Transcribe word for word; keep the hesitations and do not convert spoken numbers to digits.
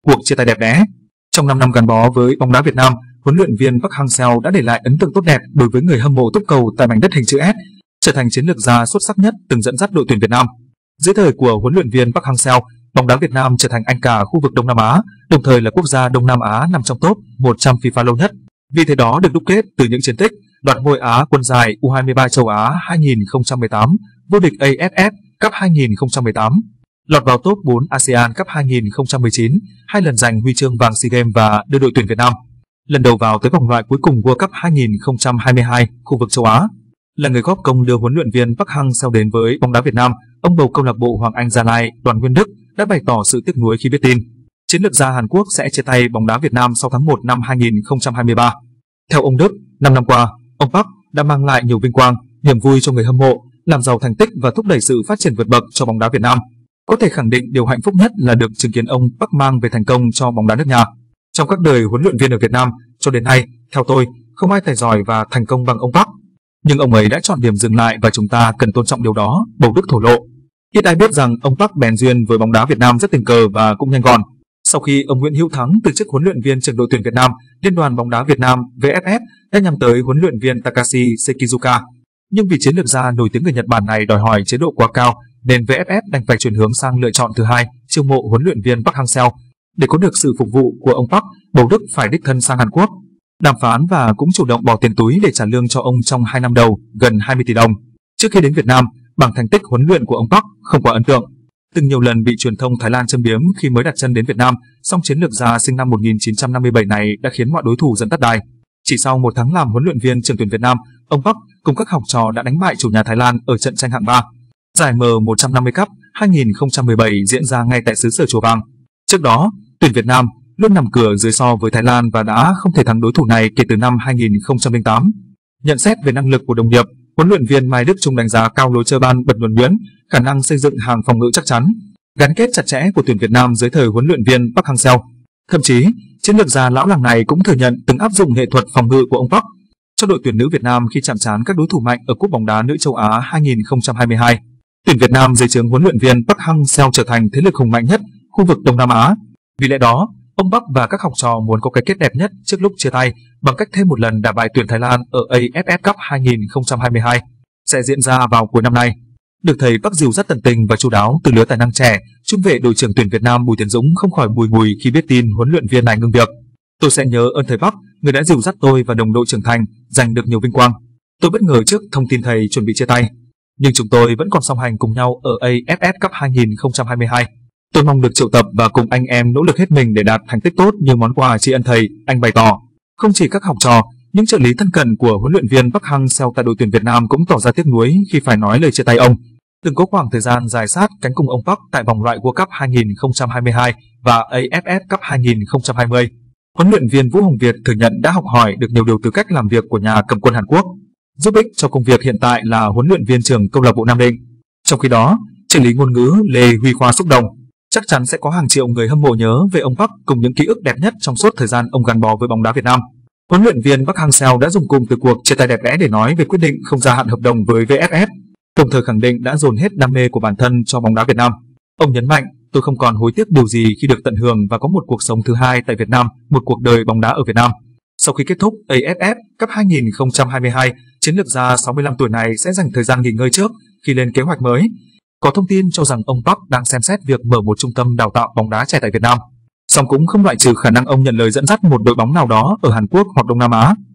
cuộc chia tay đẹp đẽ. Trong năm năm gắn bó với bóng đá Việt Nam, huấn luyện viên Park Hang-seo đã để lại ấn tượng tốt đẹp đối với người hâm mộ túc cầu tại mảnh đất hình chữ S, trở thành chiến lược gia xuất sắc nhất từng dẫn dắt đội tuyển Việt Nam. Dưới thời của huấn luyện viên Park Hang-seo, bóng đá Việt Nam trở thành anh cả khu vực Đông Nam Á, đồng thời là quốc gia Đông Nam Á nằm trong top một trăm FIFA lâu nhất. Vì thế đó được đúc kết từ những chiến tích đoạt ngôi Á quân giải U hai mươi ba châu Á hai nghìn không trăm mười tám, vô địch a ép ép Cup hai nghìn không trăm mười tám, lọt vào top bốn ASEAN Cup hai nghìn không trăm mười chín, hai lần giành huy chương vàng SEA Games và đưa đội tuyển Việt Nam lần đầu vào tới vòng loại cuối cùng World Cup hai nghìn không trăm hai mươi hai khu vực châu Á. Là người góp công đưa huấn luyện viên Park Hang-seo đến với bóng đá Việt Nam, ông bầu câu lạc bộ Hoàng Anh Gia Lai Đoàn Nguyên Đức đã bày tỏ sự tiếc nuối khi biết tin chiến lược gia Hàn Quốc sẽ chia tay bóng đá Việt Nam sau tháng một năm hai nghìn không trăm hai mươi ba. Theo ông Đức, năm năm qua, ông Park đã mang lại nhiều vinh quang, niềm vui cho người hâm mộ, làm giàu thành tích và thúc đẩy sự phát triển vượt bậc cho bóng đá Việt Nam. Có thể khẳng định điều hạnh phúc nhất là được chứng kiến ông Park mang về thành công cho bóng đá nước nhà. Trong các đời huấn luyện viên ở Việt Nam, cho đến nay, theo tôi, không ai tài giỏi và thành công bằng ông Park. Nhưng ông ấy đã chọn điểm dừng lại và chúng ta cần tôn trọng điều đó, bầu Đức thổ lộ. Ít ai biết rằng ông Park bèn duyên với bóng đá Việt Nam rất tình cờ và cũng nhanh gọn. Sau khi ông Nguyễn Hữu Thắng từ chức huấn luyện viên trưởng đội tuyển Việt Nam, Liên đoàn bóng đá Việt Nam vê ép ép đã nhắm tới huấn luyện viên Takashi Sekizuka. Nhưng vì chiến lược gia nổi tiếng người Nhật Bản này đòi hỏi chế độ quá cao, nên vê ép ép đành phải chuyển hướng sang lựa chọn thứ hai, chiêu mộ huấn luyện viên Park Hang-seo. Để có được sự phục vụ của ông Park, bầu Đức phải đích thân sang Hàn Quốc, đàm phán và cũng chủ động bỏ tiền túi để trả lương cho ông trong hai năm đầu, gần hai mươi tỷ đồng. Trước khi đến Việt Nam, bảng thành tích huấn luyện của ông Park không quá ấn tượng. Từng nhiều lần bị truyền thông Thái Lan châm biếm khi mới đặt chân đến Việt Nam, song chiến lược gia sinh năm một nghìn chín trăm năm mươi bảy này đã khiến mọi đối thủ dần tắt đài. Chỉ sau một tháng làm huấn luyện viên trưởng tuyển Việt Nam, ông Park cùng các học trò đã đánh bại chủ nhà Thái Lan ở trận tranh hạng ba. Giải M một trăm năm mươi Cup hai nghìn không trăm mười bảy diễn ra ngay tại xứ sở Chùa Vàng. Trước đó, tuyển Việt Nam luôn nằm cửa dưới so với Thái Lan và đã không thể thắng đối thủ này kể từ năm hai nghìn không trăm lẻ tám. Nhận xét về năng lực của đồng nghiệp, huấn luyện viên Mai Đức Chung đánh giá cao lối chơi ban bật nhuần nhuyễn, khả năng xây dựng hàng phòng ngự chắc chắn, gắn kết chặt chẽ của tuyển Việt Nam dưới thời huấn luyện viên Park Hang-seo. Thậm chí, chiến lược gia lão làng này cũng thừa nhận từng áp dụng nghệ thuật phòng ngự của ông Park cho đội tuyển nữ Việt Nam khi chạm trán các đối thủ mạnh ở Cúp bóng đá nữ châu Á hai nghìn không trăm hai mươi hai. Tuyển Việt Nam dưới trướng huấn luyện viên Park Hang-seo trở thành thế lực hùng mạnh nhất khu vực Đông Nam Á. Vì lẽ đó, ông Park và các học trò muốn có cái kết đẹp nhất trước lúc chia tay bằng cách thêm một lần đả bại tuyển Thái Lan ở a ép ép Cup hai nghìn không trăm hai mươi hai sẽ diễn ra vào cuối năm nay. Được thầy Park dìu dắt tận tình và chu đáo từ lứa tài năng trẻ, trung vệ đội trưởng tuyển Việt Nam Bùi Tiến Dũng không khỏi bùi ngùi khi biết tin huấn luyện viên này ngưng việc. Tôi sẽ nhớ ơn thầy Park, người đã dìu dắt tôi và đồng đội trưởng thành, giành được nhiều vinh quang. Tôi bất ngờ trước thông tin thầy chuẩn bị chia tay, nhưng chúng tôi vẫn còn song hành cùng nhau ở a ép ép Cup hai nghìn không trăm hai mươi hai. Tôi mong được triệu tập và cùng anh em nỗ lực hết mình để đạt thành tích tốt như món quà tri ân thầy, anh bày tỏ. Không chỉ các học trò, những trợ lý thân cận của huấn luyện viên Park Hang-seo tại đội tuyển Việt Nam cũng tỏ ra tiếc nuối khi phải nói lời chia tay ông. Từng có khoảng thời gian dài sát cánh cùng ông Park tại vòng loại World Cup hai nghìn không trăm hai mươi hai và a ép ép Cup hai nghìn không trăm hai mươi. Huấn luyện viên Vũ Hồng Việt thừa nhận đã học hỏi được nhiều điều từ cách làm việc của nhà cầm quân Hàn Quốc, giúp ích cho công việc hiện tại là huấn luyện viên trưởng câu lạc bộ Nam Định. Trong khi đó, trợ lý ngôn ngữ Lê Huy Khoa xúc động, chắc chắn sẽ có hàng triệu người hâm mộ nhớ về ông Park cùng những ký ức đẹp nhất trong suốt thời gian ông gắn bó với bóng đá Việt Nam. Huấn luyện viên Park Hang-seo đã dùng cụm từ cuộc chia tay đẹp đẽ để nói về quyết định không gia hạn hợp đồng với vê ép ép, đồng thời khẳng định đã dồn hết đam mê của bản thân cho bóng đá Việt Nam. Ông nhấn mạnh, tôi không còn hối tiếc điều gì khi được tận hưởng và có một cuộc sống thứ hai tại Việt Nam, một cuộc đời bóng đá ở Việt Nam. Sau khi kết thúc a ép ép Cup hai nghìn không trăm hai mươi hai, chiến lược gia sáu mươi lăm tuổi này sẽ dành thời gian nghỉ ngơi trước khi lên kế hoạch mới. Có thông tin cho rằng ông Park đang xem xét việc mở một trung tâm đào tạo bóng đá trẻ tại Việt Nam, song cũng không loại trừ khả năng ông nhận lời dẫn dắt một đội bóng nào đó ở Hàn Quốc hoặc Đông Nam Á.